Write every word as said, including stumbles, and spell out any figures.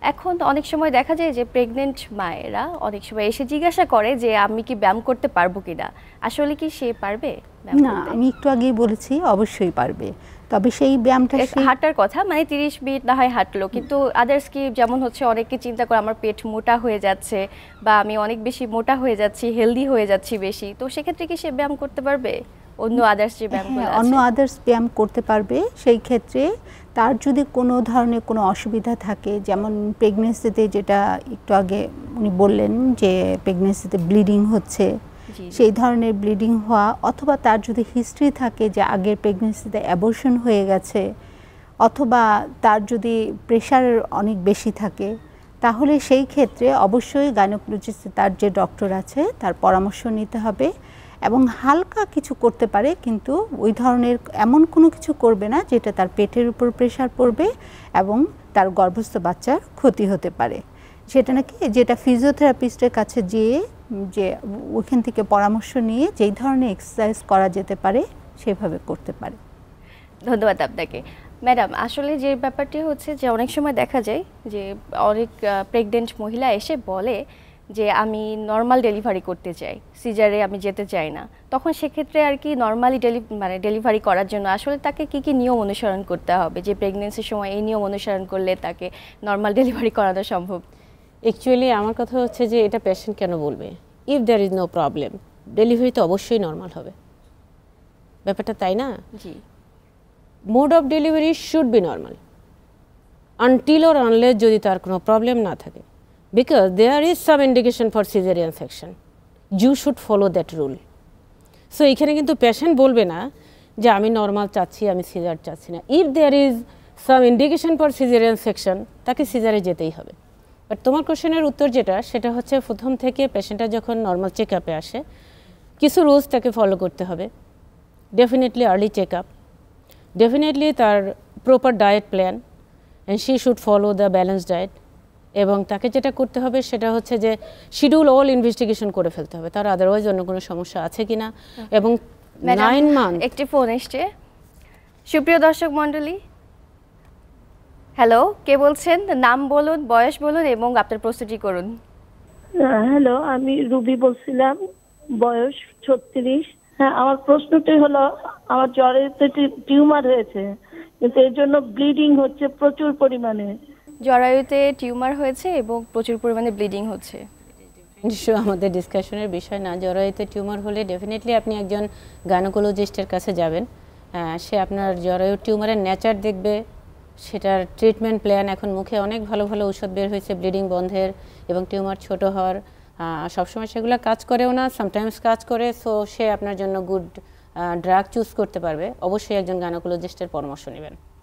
এখন অনেক সময় দেখা যায় যে প্রেগনেন্ট মায়েরা অনেক সময় এসে জিজ্ঞাসা করে যে আমি কি ব্যায়াম করতে পারবো কিনা, আসলে কি সে পারবে? না, আমি একটু আগেই বলেছি অবশ্যই পারবে, তবে সেই ব্যায়ামটা হাঁটার কথা মানে তিরিশ মিনিট না হয় হাঁটলো, কিন্তু আদার্স কি, যেমন হচ্ছে অনেকে চিন্তা করে আমার পেট মোটা হয়ে যাচ্ছে বা আমি অনেক বেশি মোটা হয়ে যাচ্ছি, হেলদি হয়ে যাচ্ছি বেশি, তো সেক্ষেত্রে কি সে ব্যায়াম করতে পারবে? অন্য আদার্স যে ব্যায়ামগুলো আছে, অন্য আদার্স ব্যায়াম করতে পারবে। সেই ক্ষেত্রে তার যদি কোনো ধরনের কোনো অসুবিধা থাকে, যেমন প্রেগনেন্সিতে যেটা একটু আগে উনি বললেন যে প্রেগনেন্সিতে ব্লিডিং হচ্ছে, সেই ধরনের ব্লিডিং হওয়া, অথবা তার যদি হিস্ট্রি থাকে যে আগের প্রেগনেন্সিতে অ্যাবর্শন হয়ে গেছে, অথবা তার যদি প্রেশার অনেক বেশি থাকে, তাহলে সেই ক্ষেত্রে অবশ্যই গাইনোকোলজিস্ট তার যে ডক্টর আছে তার পরামর্শ নিতে হবে। এবং হালকা কিছু করতে পারে, কিন্তু ওই ধরনের এমন কোনো কিছু করবে না যেটা তার পেটের উপর প্রেশার পড়বে এবং তার গর্ভস্থ বাচ্চার ক্ষতি হতে পারে। সেটা নাকি যেটা ফিজিওথেরাপিস্টের কাছে যেয়ে যে ওইখান থেকে পরামর্শ নিয়ে যেই ধরনের এক্সারসাইজ করা যেতে পারে সেভাবে করতে পারে। ধন্যবাদ আপনাকে। ম্যাডাম, আসলে যে ব্যাপারটি হচ্ছে যে অনেক সময় দেখা যায় যে অনেক প্রেগনেন্ট মহিলা এসে বলে যে আমি নর্মাল ডেলিভারি করতে চাই, সিজারে আমি যেতে চাই না, তখন সেক্ষেত্রে আর কি নর্মালি ডেলি মানে ডেলিভারি করার জন্য আসলে তাকে কি কি নিয়ম অনুসরণ করতে হবে, যে প্রেগনেন্সির সময় এই নিয়ম অনুসরণ করলে তাকে নর্মাল ডেলিভারি করানো সম্ভব? অ্যাকচুয়ালি আমার কথা হচ্ছে যে এটা পেশেন্ট কেন বলবে, if there is no problem delivery তো অবশ্যই নর্মাল হবে, ব্যাপারটা তাই না? জি, mode of delivery should be normal until or unless যদি তার কোনো প্রবলেম না থাকে, because there is some indication for cesarean section, you should follow that rule. So এখানে কিন্তু পেশেন্ট বলবে না যে আমি নর্মাল চাচ্ছি, আমি সিজার চাচ্ছি না। If there is some indication for caesarean section, তাকে সিজারে যেতেই হবে। বাট তোমার কোশ্চেনের উত্তর যেটা, সেটা হচ্ছে প্রথম থেকে পেশেন্টটা যখন নর্মাল চেক আপে আসে কিছু রুলস তাকে ফলো করতে হবে। Definitely early check up, definitely তার proper diet plan, and she should follow the balance diet. এবং তাকে যেটা করতে হবে সেটা হচ্ছে যে শিডিউল অল ইনভেস্টিগেশন করে ফেলতে হবে তার আদারওয়াইজ অন্য কোনো সমস্যা আছে কিনা। এবং নাইন মান্থ একটি ফোন এসছে। সুপ্রিয় দর্শক মণ্ডলী, হ্যালো, কে বলছেন? নাম বলুন, বয়স বলুন এবং আপনার প্রস্তুতি করুন। হ্যালো, আমি রুবি বলছিলাম, বয়স ছত্রিশ। হ্যাঁ, আমার প্রশ্নটি হলো, আমার জ্বরের টিউমার হয়েছে, কিন্তু এর জন্য ব্লিডিং হচ্ছে প্রচুর পরিমাণে। জরায়ুতে টিউমার হয়েছে এবং প্রচুর পরিমাণে ব্লিডিং হচ্ছে, নিশ্চয় আমাদের ডিসকাশনের বিষয় না। জরায়ুতে টিউমার হলে ডেফিনেটলি আপনি একজন গাইনোকোলজিস্টের কাছে যাবেন, সে আপনার জরায়ু টিউমারের নেচার দেখবে, সেটার ট্রিটমেন্ট প্ল্যান। এখন মুখে অনেক ভালো ভালো ঔষধ বের হয়েছে ব্লিডিং বন্ধের এবং টিউমার ছোট হওয়ার, সবসময় সেগুলো কাজ করেও না, সামটাইমস কাজ করে। সো সে আপনার জন্য গুড ড্রাগ চুজ করতে পারবে। অবশ্যই একজন গাইনোকোলজিস্টের পরামর্শ নেবেন।